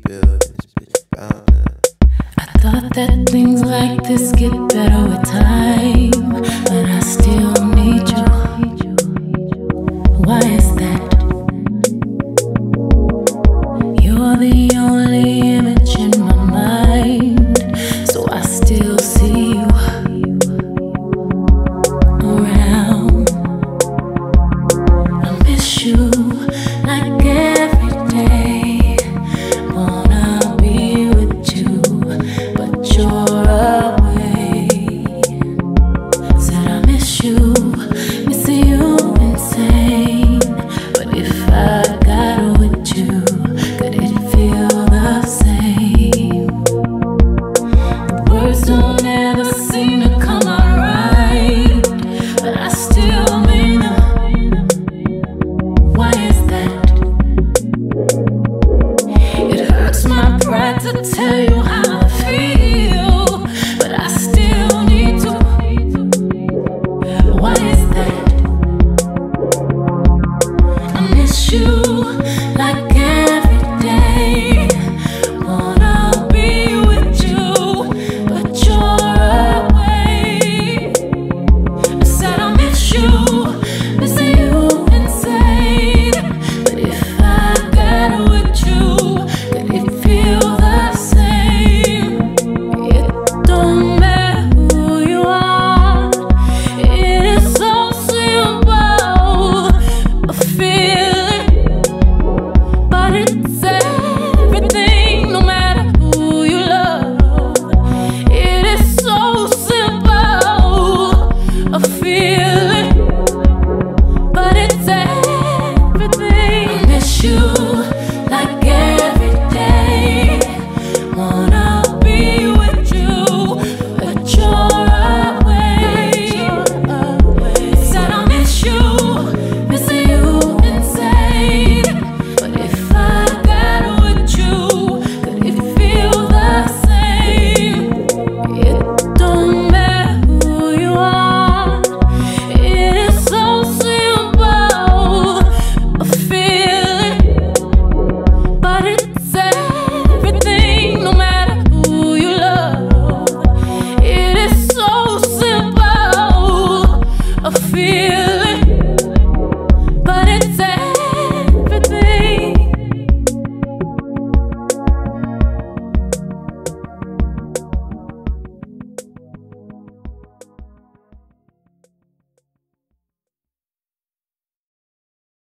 building this bitch bound. I thought that things like this get better with time, but I still need you. Why is that? You're the only image in my mind, so I still see you around. I miss you like every day. Wanna be with you, but you're away. Said I miss you insane. But if I got with you, could it feel the same? Words don't ever seem to come out right, but I still mean them. Why is that? It hurts my pride to tell you how I feel, but I still need to. Why is that? I miss you like